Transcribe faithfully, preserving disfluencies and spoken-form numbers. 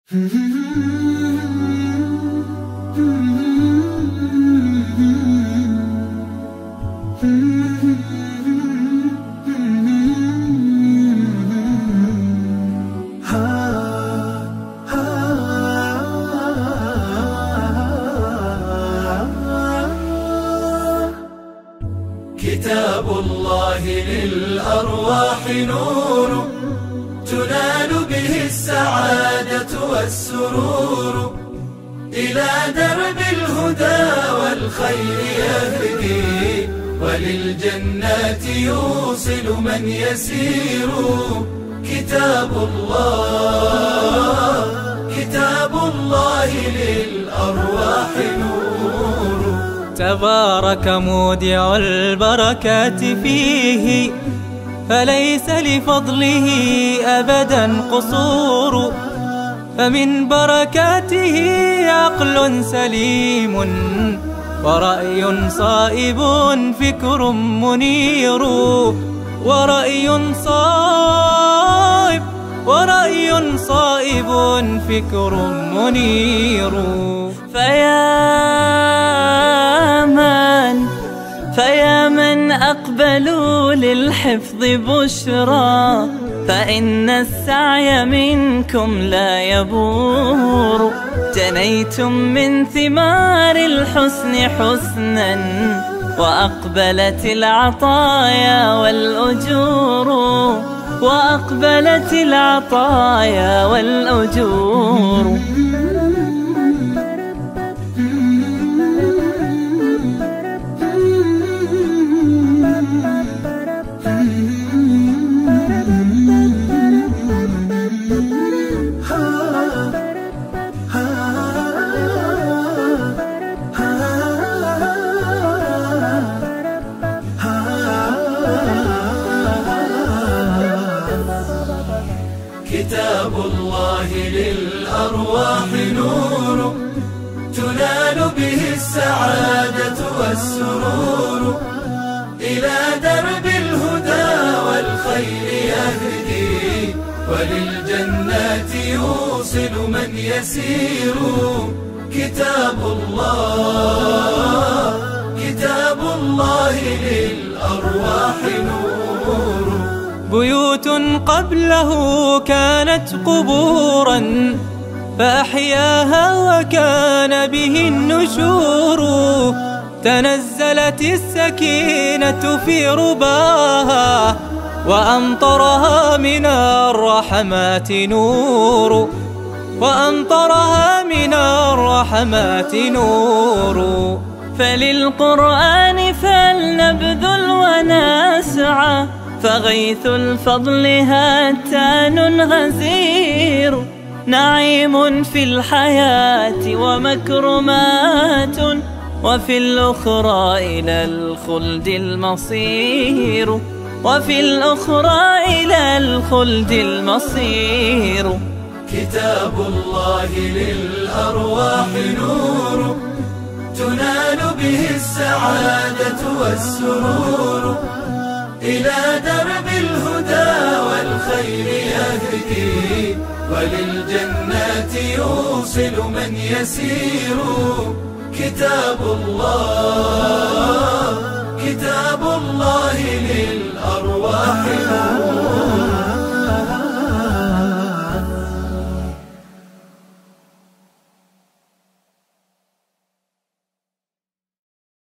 كتاب الله للأرواح نور، تنال به السعادة والسرور، إلى درب الهدى والخير يهدي، وللجنات يوصل من يسير. كتاب الله كتاب الله للأرواح نور. تبارك مودع البركات فيه، فليس لفضله أبدا قصور. فمن بركاته عقل سليم، ورأي صائب فكر منير. ورأي صائب ورأي صائب فكر منير. فيا من فيا من أقبلوا للحفظ بشرى، فإن السعي منكم لا يبور. جنيتم من ثمار الحسن حسنا، وأقبلت العطايا والأجور. وأقبلت العطايا والأجور. كتاب الله للأرواح نور، تنال به السعادة والسرور، إلى درب الهدى والخير يهدي، وللجنات يوصل من يسير. كتاب الله كتاب الله للأرواح نور. بيوت قبله كانت قبورا، فأحياها وكان به النشور. تنزلت السكينة في رباها، وأمطرها من الرحمات نور. وأمطرها من الرحمات نور. فللقرآن فلنبذل ونسعى، فغيث الفضل هتان غزير. نعيم في الحياة ومكرمات، وفي الأخرى إلى الخلد المصير. وفي الأخرى إلى الخلد المصير. كتاب الله للأرواح نور، تنال به السعادة والسرور، إلى درب الهدى والخير يهدي، وللجنات يوصل من يسير. كتاب الله كتاب الله للأرواح نور.